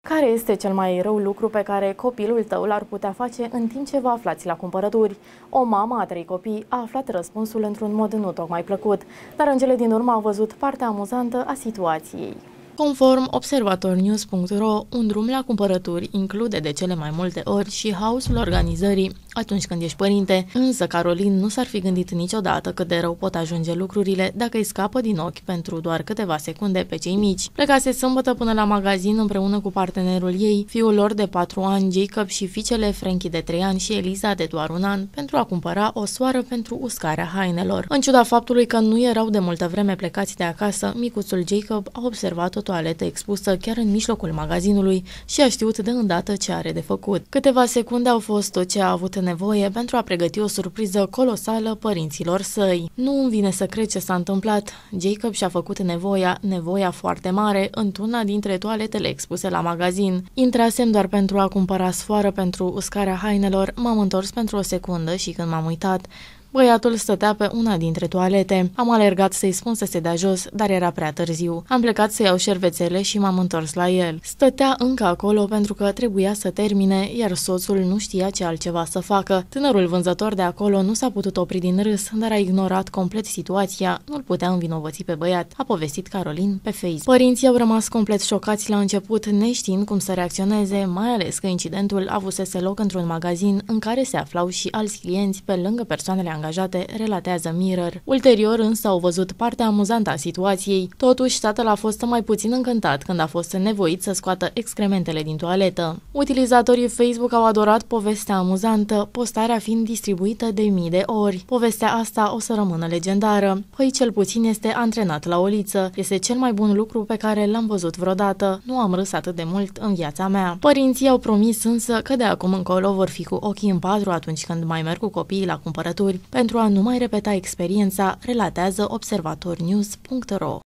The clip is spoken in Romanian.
Care este cel mai rău lucru pe care copilul tău l-ar putea face în timp ce vă aflați la cumpărături? O mamă a 3 copii a aflat răspunsul într-un mod nu tocmai plăcut, dar în cele din urmă a văzut partea amuzantă a situației. Conform observatornews.ro, un drum la cumpărături include de cele mai multe ori și haosul organizării atunci când ești părinte, însă Carolin nu s-ar fi gândit niciodată cât de rău pot ajunge lucrurile dacă îi scapă din ochi pentru doar câteva secunde pe cei mici. Plecase sâmbătă până la magazin împreună cu partenerul ei, fiul lor de 4 ani, Jacob, și fiicele Frankie de 3 ani și Eliza de doar 1 an, pentru a cumpăra o soară pentru uscarea hainelor. În ciuda faptului că nu erau de multă vreme plecați de acasă, micuțul Jacob a observat o toaletă expusă chiar în mijlocul magazinului și a știut de îndată ce are de făcut. Câteva secunde au fost tot ce a avut nevoie pentru a pregăti o surpriză colosală părinților săi. Nu îmi vine să cred ce s-a întâmplat. Jacob și-a făcut nevoia foarte mare, într-una dintre toaletele expuse la magazin. Intrasem doar pentru a cumpăra sfoară pentru uscarea hainelor, m-am întors pentru o secundă și când m-am uitat, băiatul stătea pe una dintre toalete. Am alergat să-i spun să se dea jos, dar era prea târziu. Am plecat să iau șervețele și m-am întors la el. Stătea încă acolo pentru că trebuia să termine, iar soțul nu știa ce altceva să facă. Tânărul vânzător de acolo nu s-a putut opri din râs, dar a ignorat complet situația. Nu-l putea învinovăți pe băiat, a povestit Carolin pe Facebook. Părinții au rămas complet șocați la început, neștiind cum să reacționeze, mai ales că incidentul avusese loc într-un magazin în care se aflau și alți clienți pe lângă persoanele angajate, relatează Mirror. Ulterior însă au văzut partea amuzantă a situației. Totuși, tatăl a fost mai puțin încântat când a fost nevoit să scoată excrementele din toaletă. Utilizatorii Facebook au adorat povestea amuzantă, postarea fiind distribuită de mii de ori. Povestea asta o să rămână legendară. Păi cel puțin este antrenat la o liță. Este cel mai bun lucru pe care l-am văzut vreodată. Nu am râs atât de mult în viața mea. Părinții au promis însă că de acum încolo vor fi cu ochii în patru atunci când mai merg cu copiii la cumpărături, pentru a nu mai repeta experiența, relatează observatornews.ro.